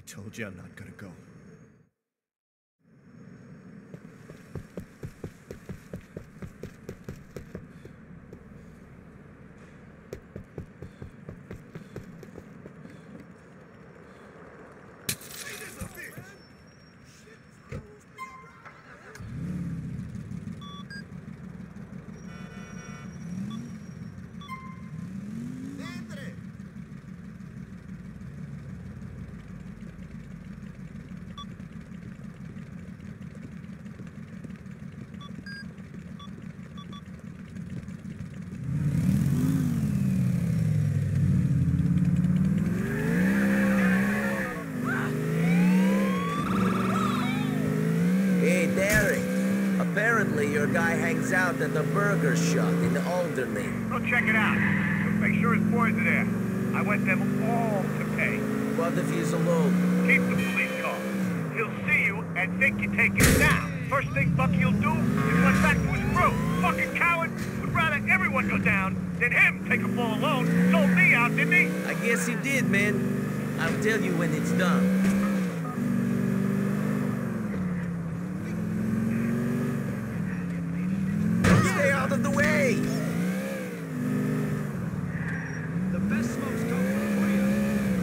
told you I'm not gonna go. Apparently, your guy hangs out at the burger shop in Alderley. Go check it out. Make sure his boys are there. I want them all to pay. What if he's alone? Keep the police car. He'll see you and think you take him down. First thing Bucky'll do is run back to his crew. Fucking coward! Would rather everyone go down than him take a fall alone. Sold me out, didn't he? I guess he did, man. I'll tell you when it's done. Out of the way! The best smoke's coming for you.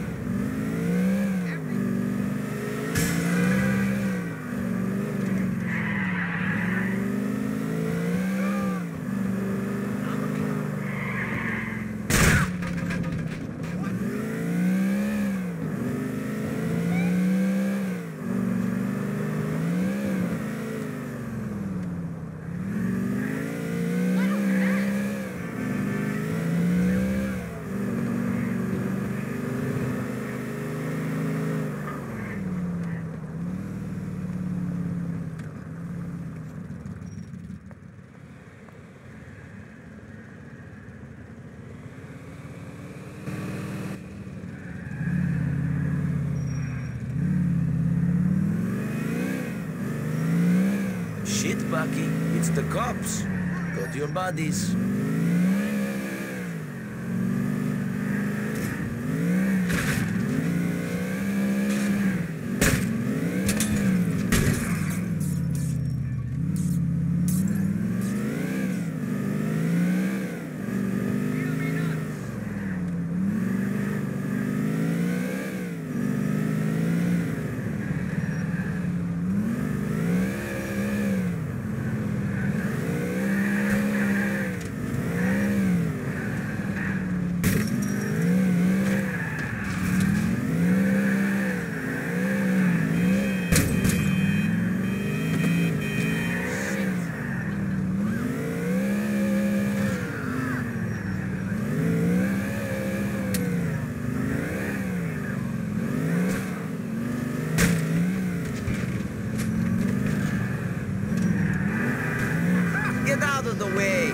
Shit, Bucky. It's the cops. Go to your buddies. Get out of the way!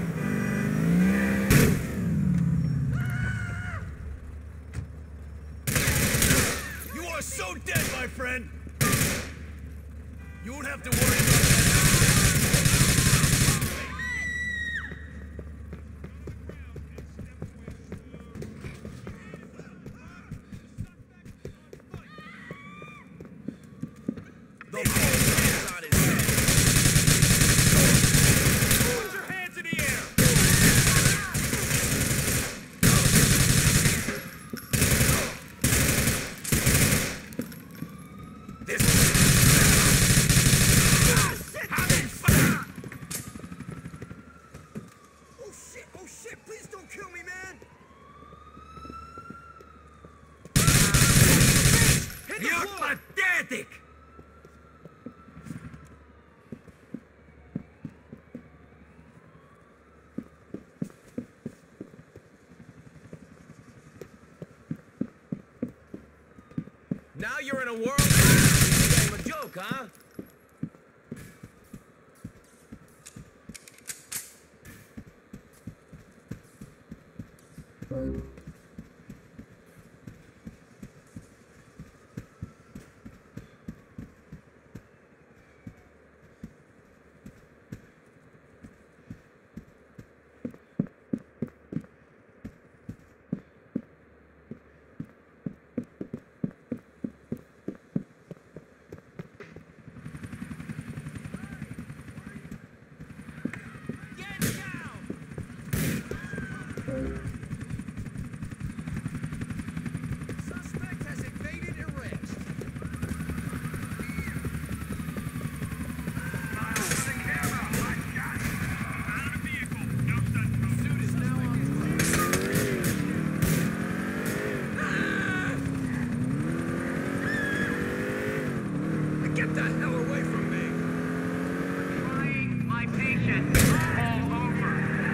You are so dead, my friend! You won't have to worry about that. The bull's on his head. Put your hands in the air! Oh shit, please don't kill me, man! You're pathetic! Now you're in a world of a joke, huh? Suspect has evaded arrest. Suit is now on foot. Get the hell away from me! Trying my patience all over.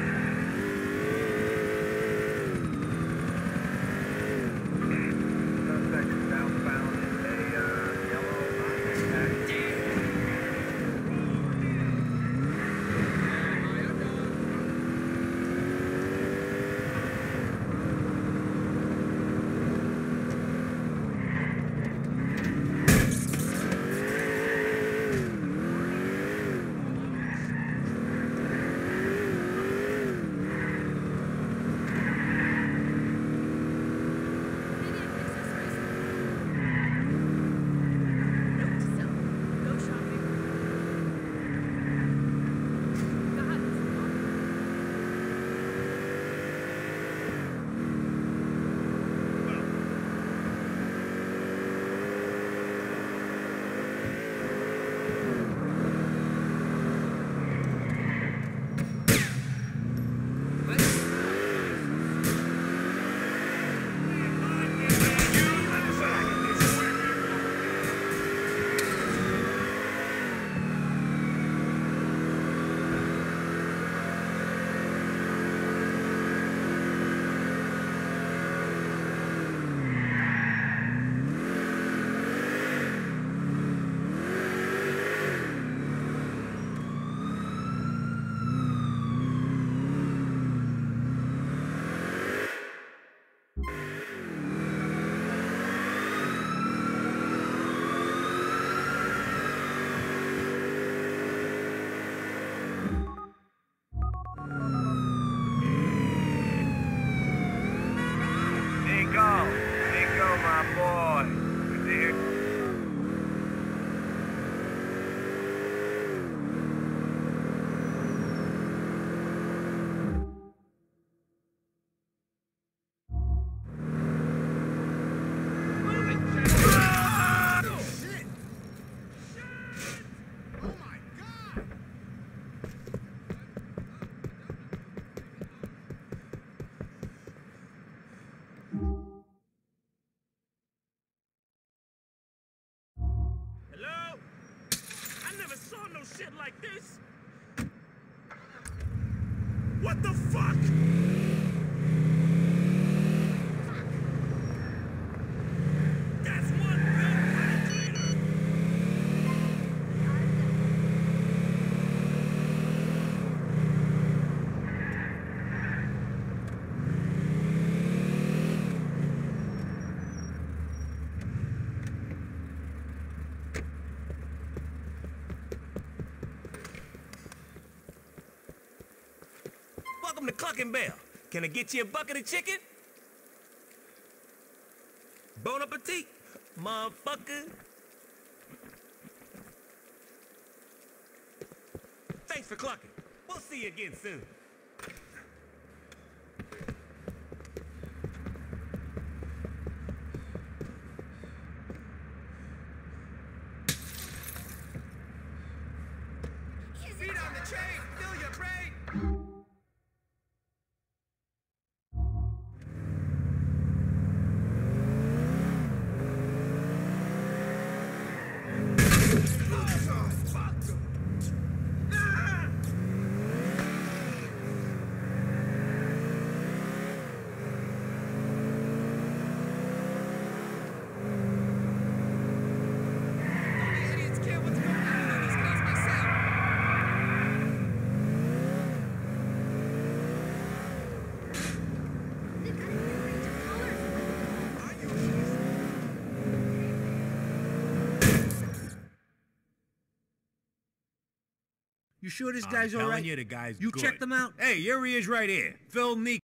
Suspect is southbound in a yellow taxi. Nico, my boy. Good to hear. Hello? I never saw no shit like this. What the fuck? That's one good penetrator. Welcome to Cluckin' Bell. Can I get you a bucket of chicken? Bon appetit, motherfucker. Thanks for clucking. We'll see you again soon. Feet on the chain, fill your brain. You sure this guy's all right? I'm telling you, the guy's You good. checked him out? Hey, here he is right here. Phil Nico.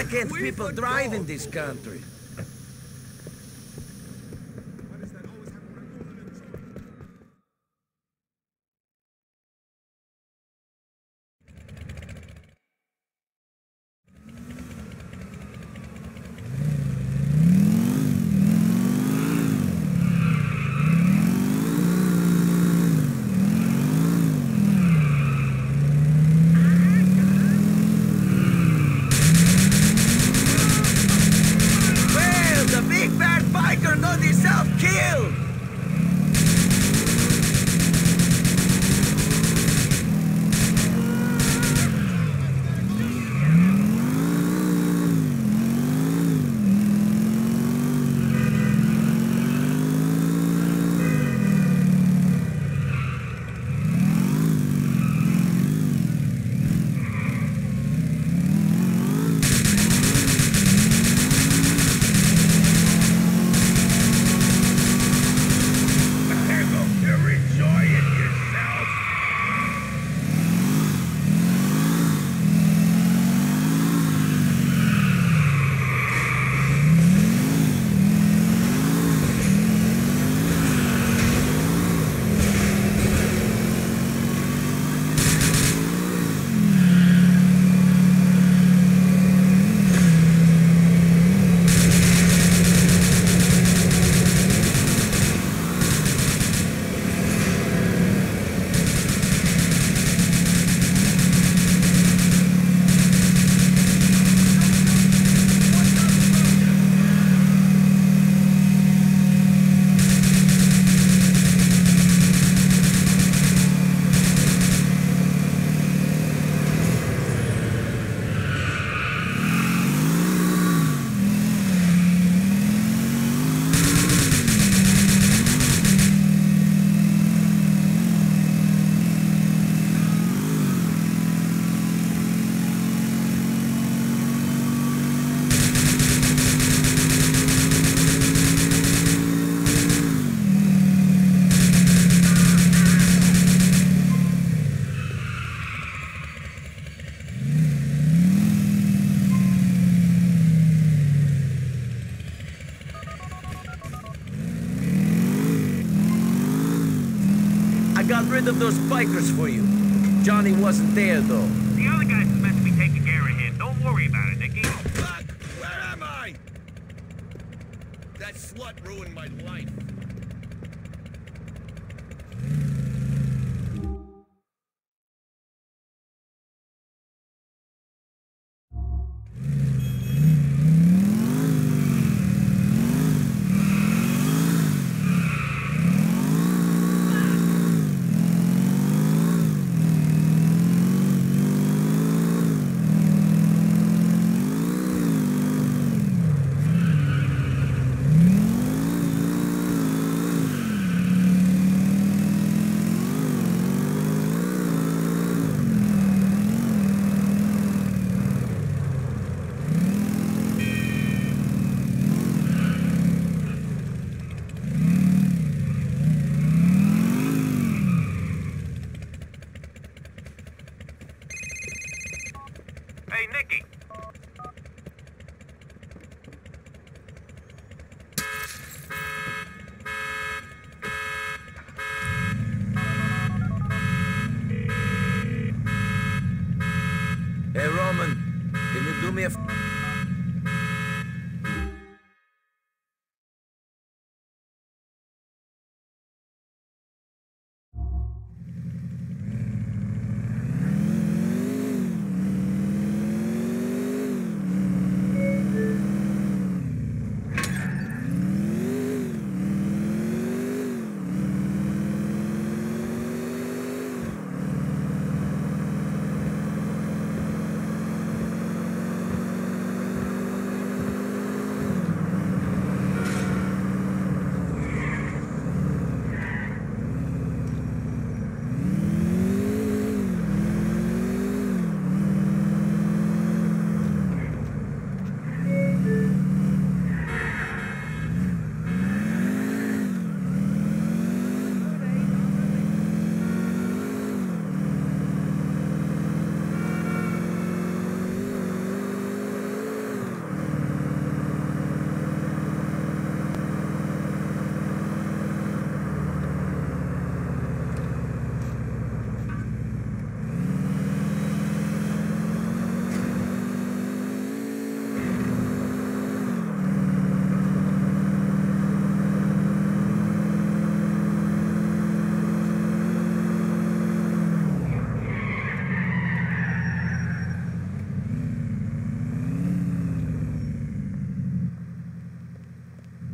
Why can't people drive in this country? Well, the big bad biker got himself killed! You're enjoying yourself. I got rid of those bikers for you. Johnny wasn't there, though. The other guys are meant to be taking care of him. Don't worry about it, Nicky. Fuck! Where am I? That slut ruined my life. Hey, Nicky. Hey, Roman, can you do me a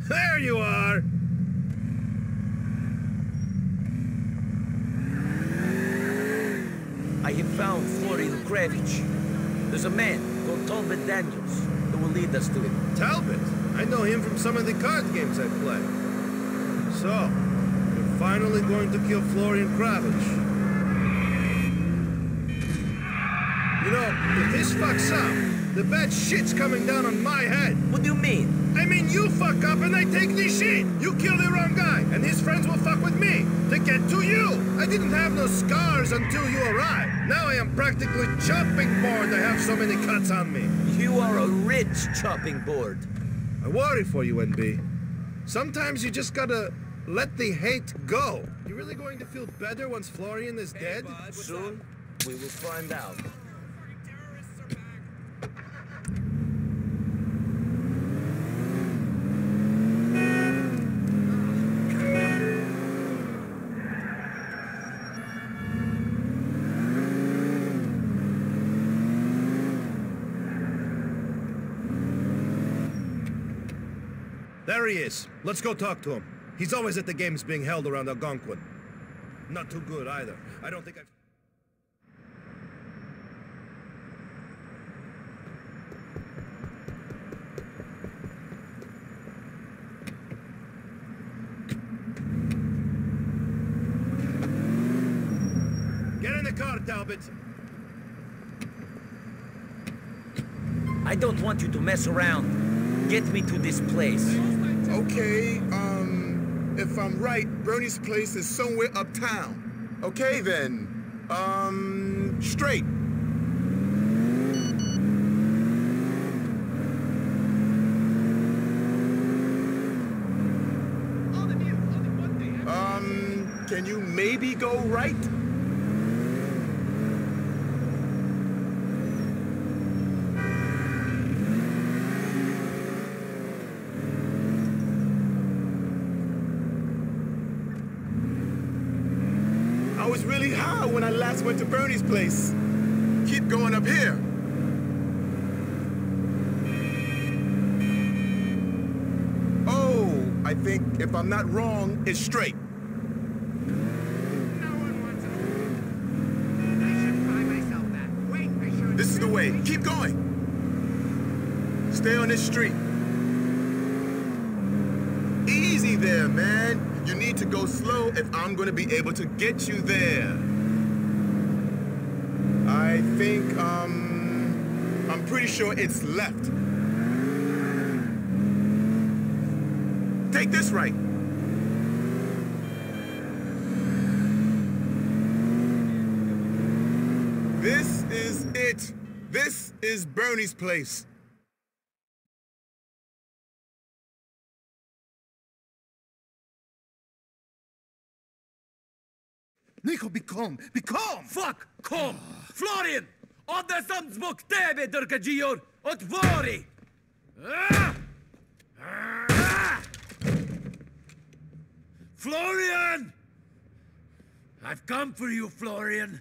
There you are! I have found Florian Kravich. There's a man called Talbot Daniels who will lead us to him. Talbot? I know him from some of the card games I play. So, you're finally going to kill Florian Kravich. You know, if this fucks up, the bad shit's coming down on my head. What do you mean? I mean, you fuck up and I take the shit. You kill the wrong guy, and his friends will fuck with me to get to you. I didn't have no scars until you arrived. Now I am practically chopping board. I have so many cuts on me. You are a rich chopping board. I worry for you, NB. Sometimes you just gotta let the hate go. You really going to feel better once Florian is dead? Soon, we will find out. There he is. Let's go talk to him. He's always at the games being held around Algonquin. Not too good either. I don't think I've... Get in the car, Talbot. I don't want you to mess around. Get me to this place. Okay, if I'm right, Bernie's place is somewhere uptown. Okay, then. Straight. Can you maybe go right? I was really high when I last went to Bernie's place. Keep going up here. Oh, I think if I'm not wrong, it's straight. This is the way. Keep going. Stay on this street. Easy there, man. You need to go slow if I'm gonna be able to get you there. I think, I'm pretty sure it's left. Take this right. This is it. This is Bernie's place. Nico, be calm. Be calm! Fuck! Kom! Florian! Oddesam zbog tebe, Drgađior! Otvori! Florian! I've come for you, Florian.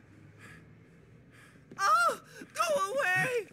Oh! Go away!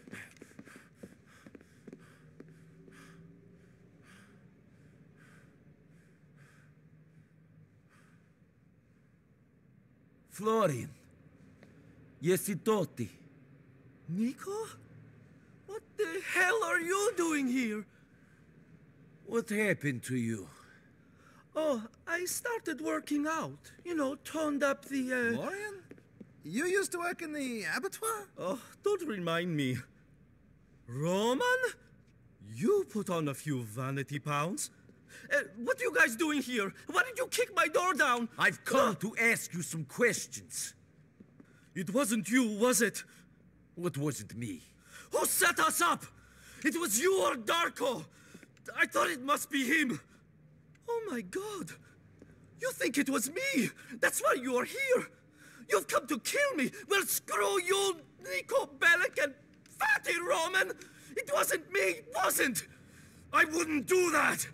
Florian. Yesitoti. Nico? What the hell are you doing here? What happened to you? Oh, I started working out. You know, toned up the, Florian? You used to work in the abattoir? Oh, don't remind me. Roman? You put on a few vanity pounds. What are you guys doing here? Why did you kick my door down? I've come to ask you some questions. It wasn't you, was it? What wasn't me? Who set us up? It was you or Darko. I thought it must be him. Oh my God. You think it was me? That's why you are here. You've come to kill me. Well, screw you, Nico Bellic and Fatty Roman. It wasn't me, it wasn't. I wouldn't do that.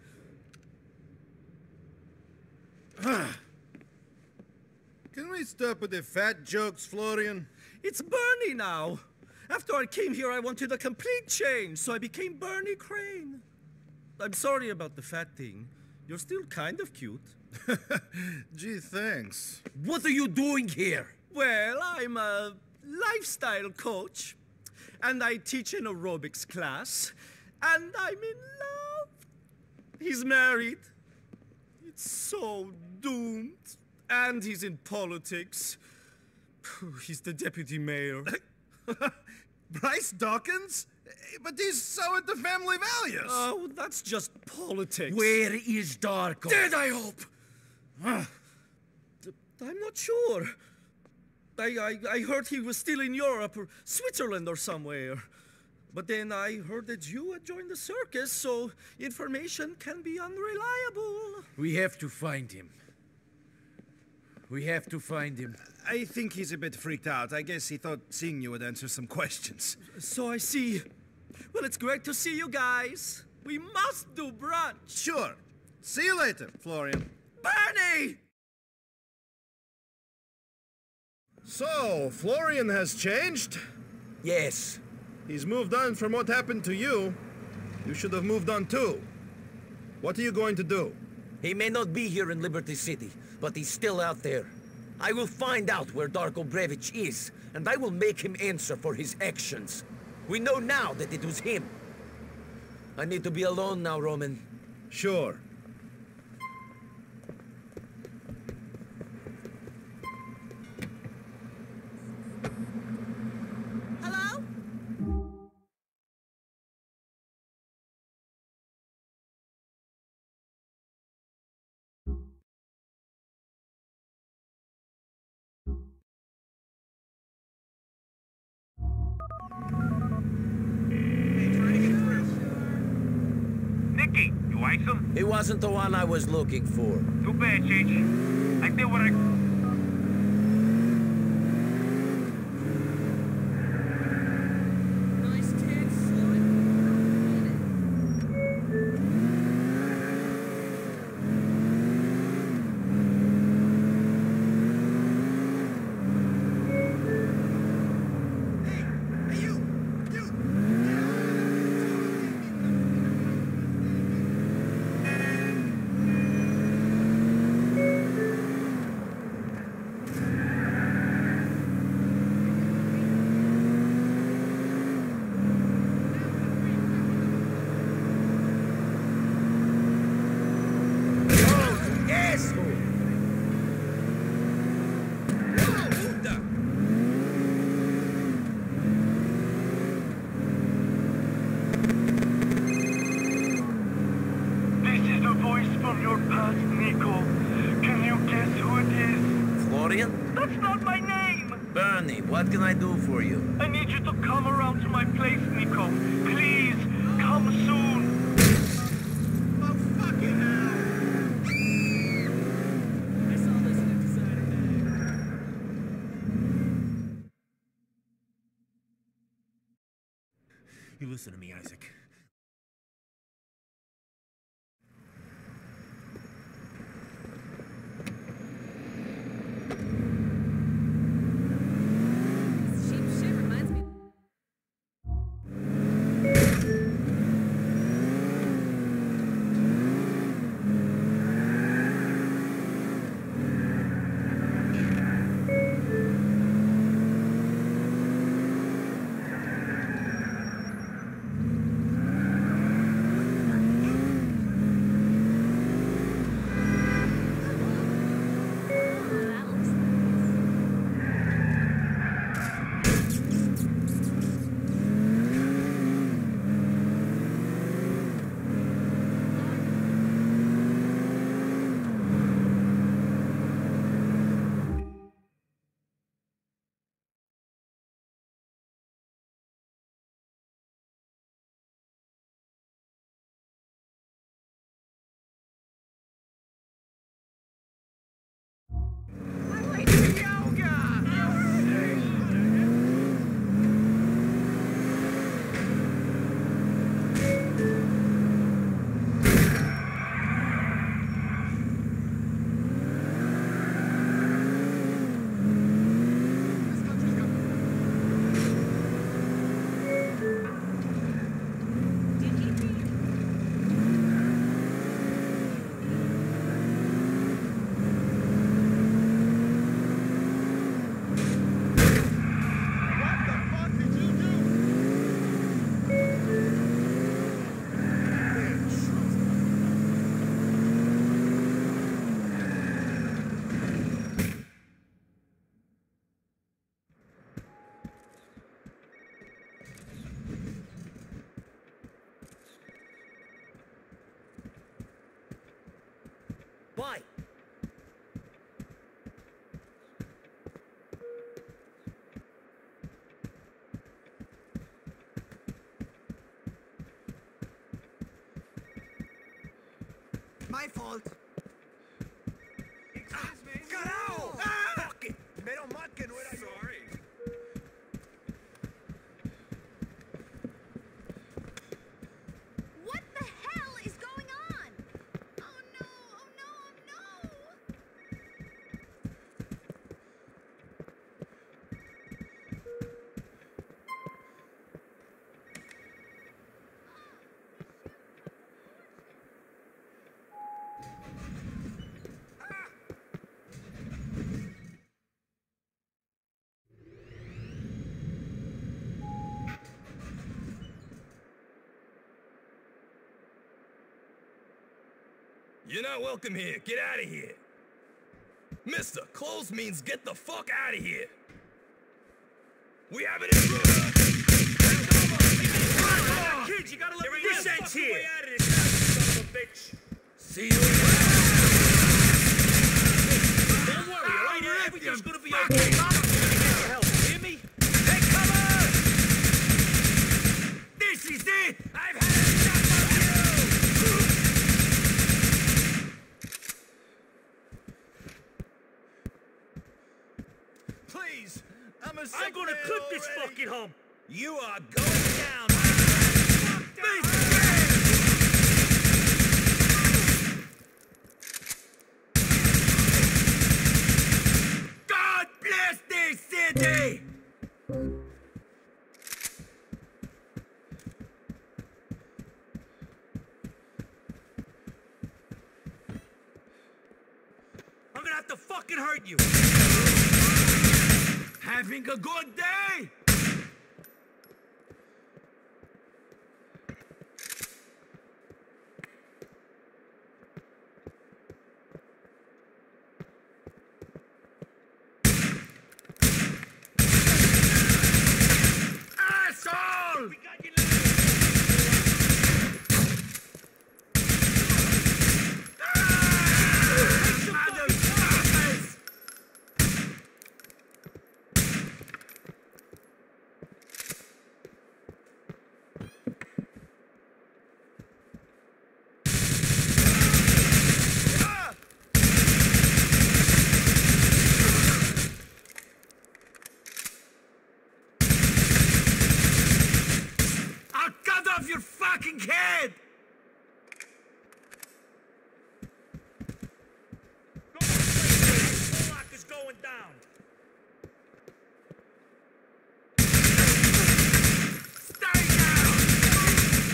Can we stop with the fat jokes, Florian? It's Bernie now. After I came here, I wanted a complete change, so I became Bernie Crane. I'm sorry about the fat thing. You're still kind of cute. Gee, thanks. What are you doing here? Well, I'm a lifestyle coach, and I teach an aerobics class, and I'm in love. He's married. It's so doomed. And he's in politics. He's the deputy mayor. Bryce Dawkins? But he's so into family values. Oh, that's just politics. Where is Darko? Dead, I hope. I'm not sure. I heard he was still in Europe or Switzerland or somewhere. But then I heard that you had joined the circus, so information can be unreliable. We have to find him. We have to find him. I think he's a bit freaked out. I guess he thought seeing you would answer some questions. So I see. Well, it's great to see you guys. We must do brunch. Sure. See you later, Florian. Bernie! So, Florian has changed? Yes. He's moved on from what happened to you. You should have moved on too. What are you going to do? He may not be here in Liberty City, but he's still out there. I will find out where Darko Brevich is, and I will make him answer for his actions. We know now that it was him. I need to be alone now, Roman. Sure. Hello? Nicky, you ice him? He wasn't the one I was looking for. Too bad, Cheech. I did what I... Nice kick, son. This is the voice from your past, Nico. Can you guess who it is? Florian? That's not my name! Bernie, what can I do for you? I need you to come around to my place, Nico. Please, come soon. Oh, fucking hell! I saw this in a designer bag. You listen to me, Isaac. Cheap shit reminds me. My fault. Excuse me. Carajo! Ah! Fuck it! Menos mal que no era yo. Sorry. What the hell is going on? Oh no, oh no, oh no! You're not welcome here. Get out of here. Mister, close means get the fuck out of here. We have an intruder. Kids, you gotta let me This get ends the here. way out of this son of a bitch. See you later. Don't worry, all right? Everything's gonna be okay. I'm gonna get your help. Hear me? Take cover! This is it! I've had enough of you! Please, I'm a sick I'm gonna man clip this already. fucking hump! You are going down. God bless this city! I'm gonna have to fucking hurt you! Having a good day? Asshole! We got you motherfuckers! I'll cut off your fucking head! Go on, Warlock is going down. Stay down!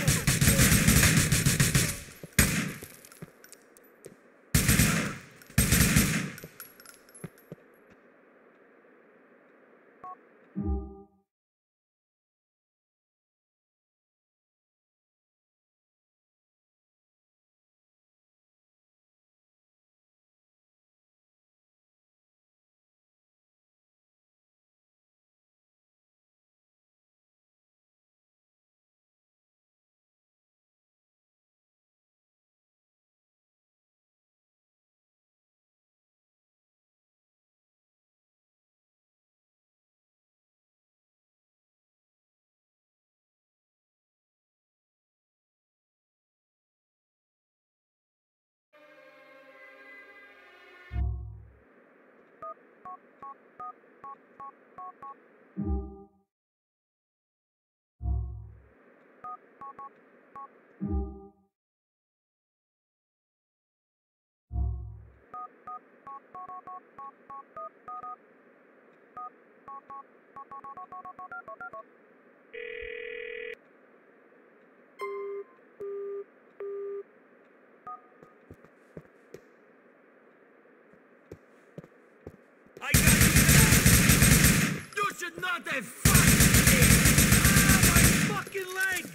I got you! You should not have fucked me! Ah, my fucking leg!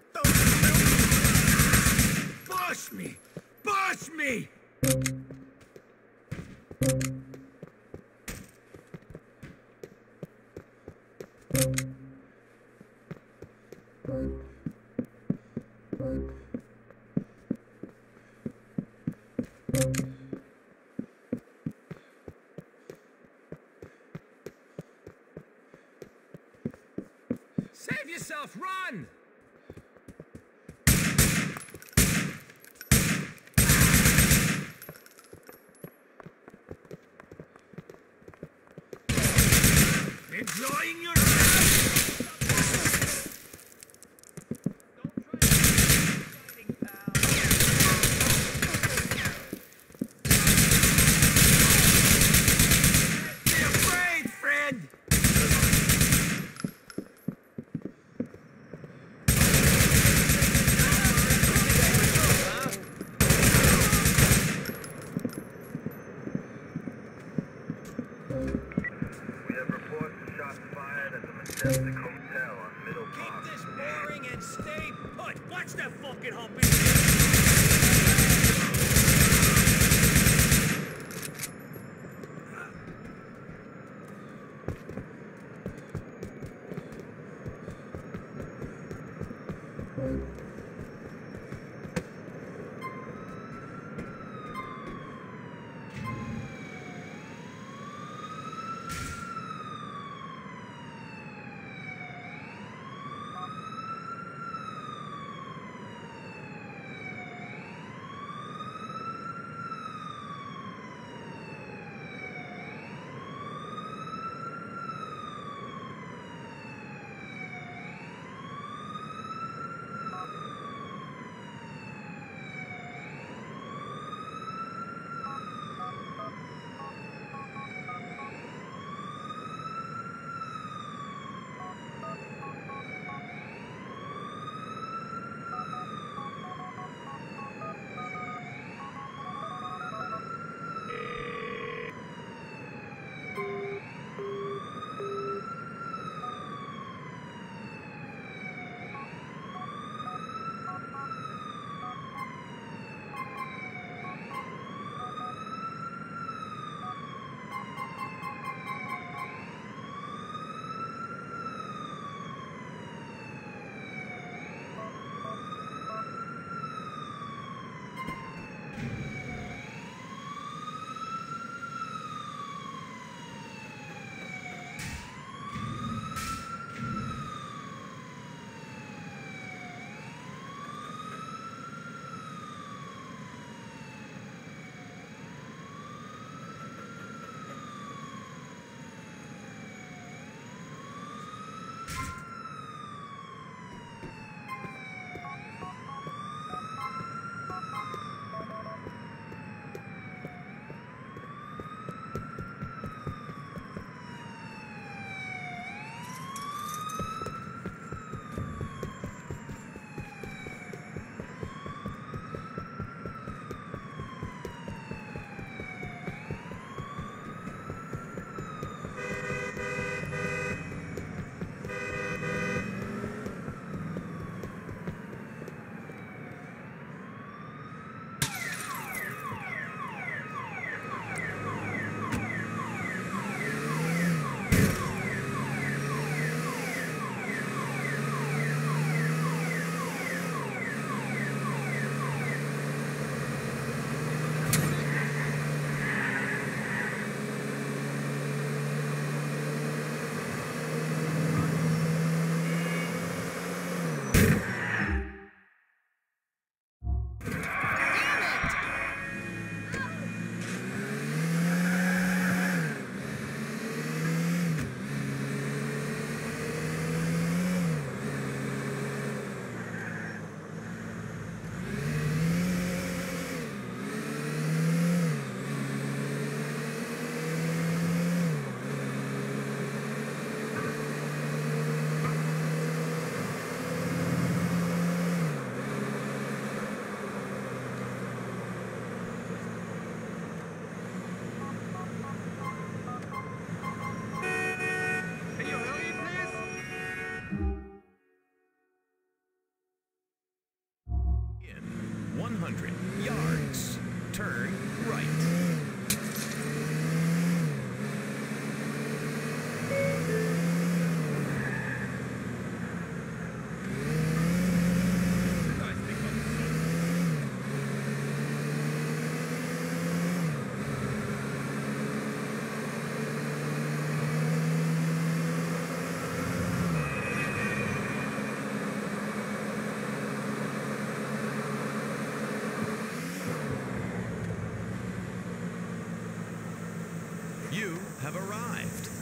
Push me! Push me! Save yourself, run! enjoying yourself? Be afraid, friend! We have reports of shots fired at the Majestic Hotel on Middle Park. Keep this boring and stay put. Watch that fucking hump. turn right. You have arrived.